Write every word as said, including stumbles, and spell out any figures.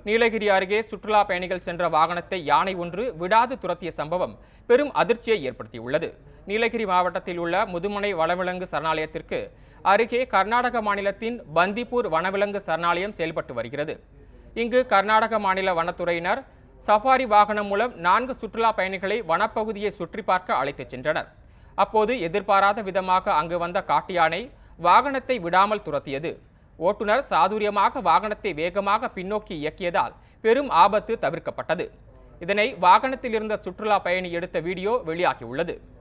நீலகிரி அருகே சுற்றுலா பயணிகள் சென்ற வாகனத்தை யானை ஒன்று விடாது துரத்திய சம்பவம் பெரும் அதிர்ச்சியை ஏற்படுத்தியுள்ளது. நீலகிரி மாவட்டத்தில் உள்ள முதுமனை வனவிலங்கு சரணாலயத்திற்கு அருகே கர்நாடக மாநிலத்தின் பந்திப்பூர் வனவிலங்கு சரணாலயம் செயல்பட்டு வருகிறது. இங்கு கர்நாடக மாநில வனத்துறையினர் சஃபாரி வாகனம் மூலம் நான்கு சுற்றுலா பயணிகளை வனப்பகுதியை சுற்றி பார்க்க அழைத்துச் சென்றனர். அப்போது எதிர்பாராத விதமாக அங்கு வந்த காட்டு யானை வாகனத்தை விடாமல் துரத்தியது. ஓட்டுநர் சாதுரியமாக வாகனத்தை வேகமாக பின்னோக்கி இயக்கியதால் பெரும் ஆபத்து தவிர்க்கப்பட்டது. இதனை வாகனத்தில் இருந்த சுற்றுலா பயணி எடுத்த வீடியோ வெளியாகியுள்ளது.